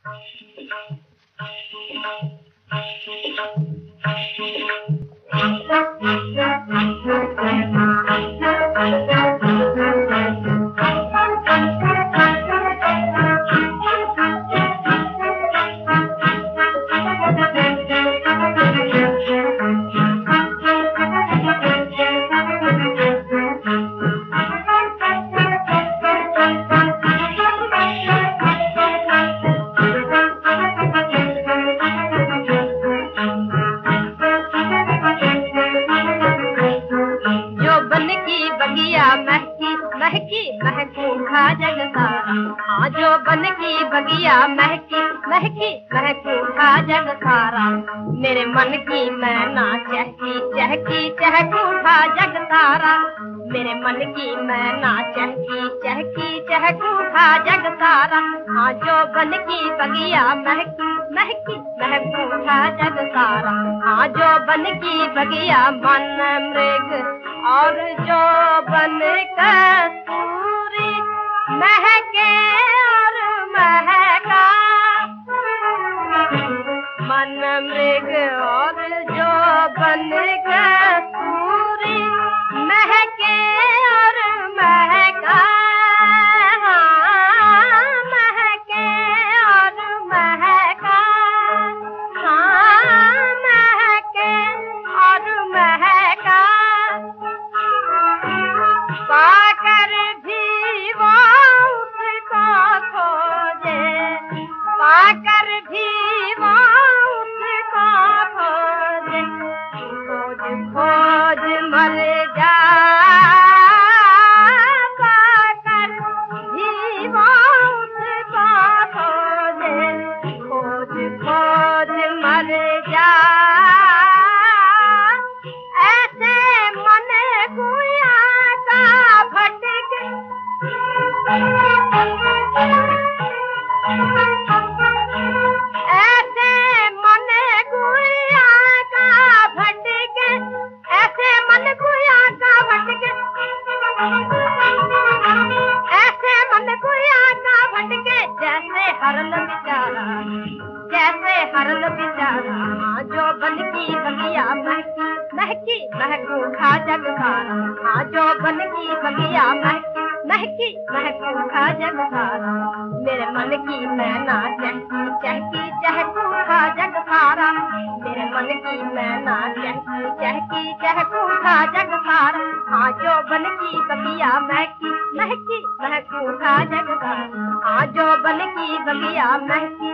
महकी महकी महकू खा जग सारा। हाँ जो बन की बगिया महकी महकी महकू खा जग सारा। मेरे मन की मैना चहकी चहकी चहकू खा जग सारा। मेरे मन की मैना चहकी चहकी चहकू खा जग सारा। हाँ जो बन की बगिया महकी महकी महकू खा जग सारा। हाँ जो बन की बगिया मन मृग और जो बन कस्तूरी महके और महका। मन मृग और जो बन कस्तूरी महके और महका। महके और महका। महके और महका। पाकर भी वो उसको खोजे। पाकर भी वो उसको खोजे। खोज खोज मर जा। पाकर भी वो उसको खोजे। खोज खोज मर जा। ऐसे मन गुया का भटके। ऐसे मन गुया का भटके। ऐसे मन गुया का भटके। ऐसे मन गुया का भटके। जैसे हरल बेचारा जैसे हरल बेचारा। हाँ जो बन की बगिया महकी महकी महकू खा जग सारा। हाँ जो बन की बगिया महकी महकी महकू खा जग सारा। मेरे मन की मैना चहकी चहकी चहकू खा जग सारा। मेरे मन की मैना चहकी चहकी चहकू खा जग सारा। हाँ जो बन की बगिया महकी महकी महकू खा जग सारा। हाँ जो बन की बगिया महकी